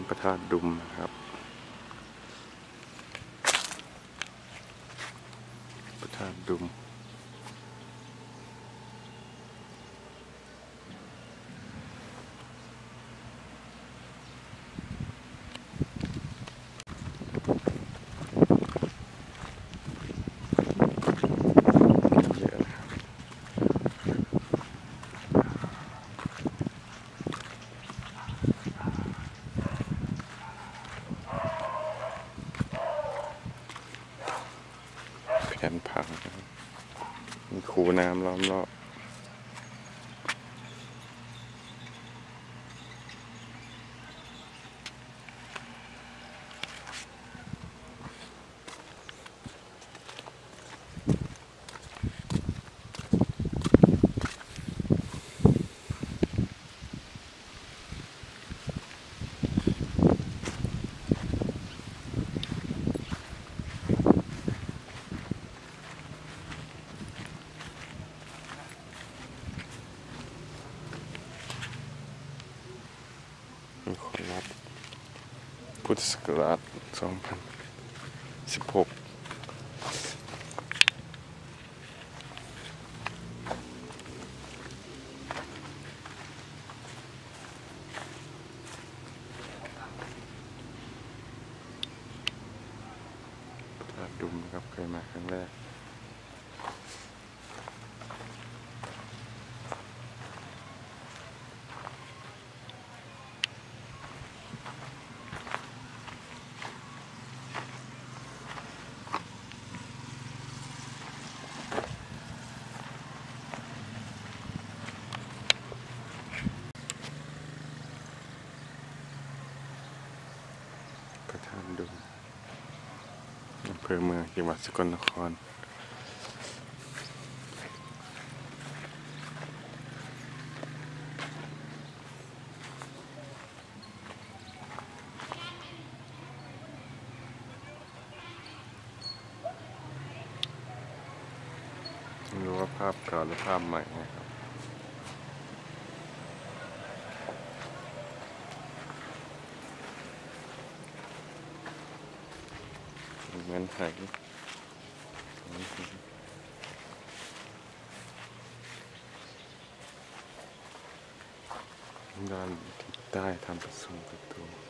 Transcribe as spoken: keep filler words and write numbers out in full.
พระธาตุดุมนะครับพระธาตุดุมแผ่นผังมีคูน้ำล้อมรอบมีคนรับพุทธศักราชสองพันสิบหกพระธาตุดุมนะครับเคยมาครั้งแรกพระธาตุดุมอำเภอเมืองจังหวัดสกลนครไม่รู้ว่าภาพเก่าหรือภาพใหม่นะครับเหมือนไหด้านทิศใต้ทำประตูประตู